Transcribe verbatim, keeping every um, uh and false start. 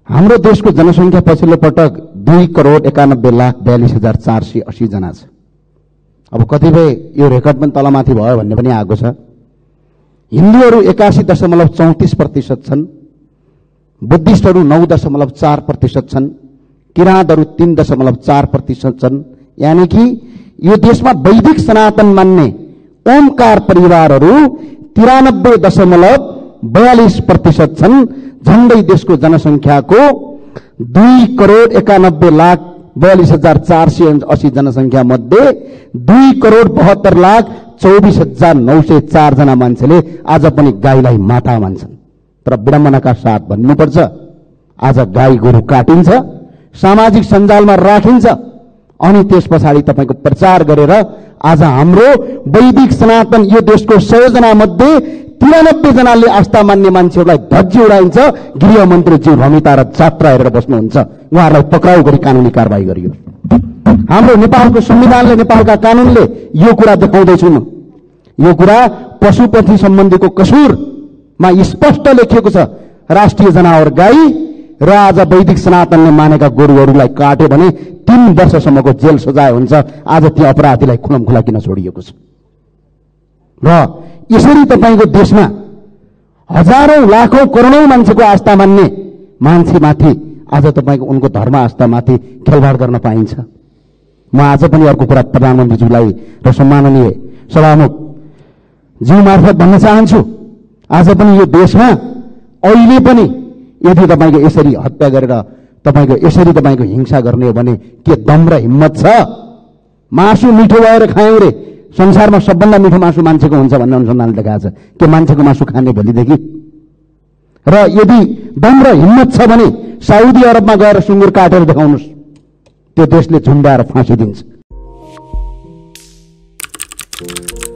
हाम्रो देशको जनसङ्ख्या पछिल्लो पटक दुई करोड एकानब्बे लाख बयालिस हजार चार सय अस्सी जना छ। अब कतिपय यो रेकर्ड पनि तलमाथि भयो भन्ने पनि आएको छ। हिन्दूहरू एकासी दशमलव चौतिस प्रतिशत छन्, बुद्धिस्टहरू नौ दशमलव चार प्रतिशत छन्, किराँतहरू तीन दशमलव चार प्रतिशत छन्। यानी कि यो देशमा वैदिक सनातन मान्ने ओमकार परिवारहरू तिरानब्बे दशमलव बयालिस प्रतिशत छन्। झण्डै देशको जनसङ्ख्याको दुई करोड एकानब्बे लाख बयालिस हजार चार सय अस्सी जनसङ्ख्या मध्ये दुई करोड बहत्तर लाख चौबिस हजार नौ सय चार जना मान्छेले आज पनि गाईलाई माता मान्छन्। तर विडम्बनाका साथ भन्नुपर्छ, आज गाई गोरु काटिन्छ, सामाजिक सञ्जालमा राखिन्छ, अनि त्यस पछाडि तपाईको प्रचार गरेर आज हाम्रो वैदिक सनातन यो देशको सय जना मध्ये तिरानब्बे जनाले आस्था मान्ने मान्छेहरूलाई धज्जी उडाइन्छ। गृहमन्त्रीज्यू रमिता र जात्रा हेरेर बस्नुहुन्छ, उहाँहरूलाई पक्राउ गरी कानुनी कारबाही गरियो। हाम्रो नेपालको संविधानले, नेपालका कानूनले यो कुरा देखाउँदैछु म। यो कुरा पशुपति सम्बन्धीको कसुरमा स्पष्ट लेखिएको छ। राष्ट्रिय जनावर गाई र आज वैदिक सनातनले मानेका गोरुहरूलाई काट्यो भने तीन वर्षसम्मको जेल सजाय हुन्छ। आज ती अपराधीलाई खुलमखुला किन छोडिएको छ? र यसरी तपाईको देशमा हजारौं लाखौं करोडौं मान्छेको आस्था मान्ने मान्छेमाथि आज तपाईको उनको धर्म आस्थामाथि खेलवाड गर्न पाइन्छ। म आज पनि अर्को कुरा प्रधानमन्त्रीज्यूलाई र सम्माननीय सभामुख ज्यू मार्फत भन्न चाहन्छु, आज पनि यो देशमा अहिले पनि यदि तपाईको यसरी हत्या गरेर तपाईको यसरी तपाईको हिंसा गर्ने हो भने के दम र हिम्मत छ? मासु मिठो भएर खायौं रे, संसारमा सबभन्दा मिठो मासु मान्छेको हुन्छ भन्ने अनुसन्धानले देखाएको छ। के मान्छेको मासु खाने भोलिदेखि? र यदि दम र हिम्मत छ भने साउदी अरबमा गएर सुँगुर काटेर देखाउनुस्, त्यो देशले झुन्डाएर फाँसी दिन्छ।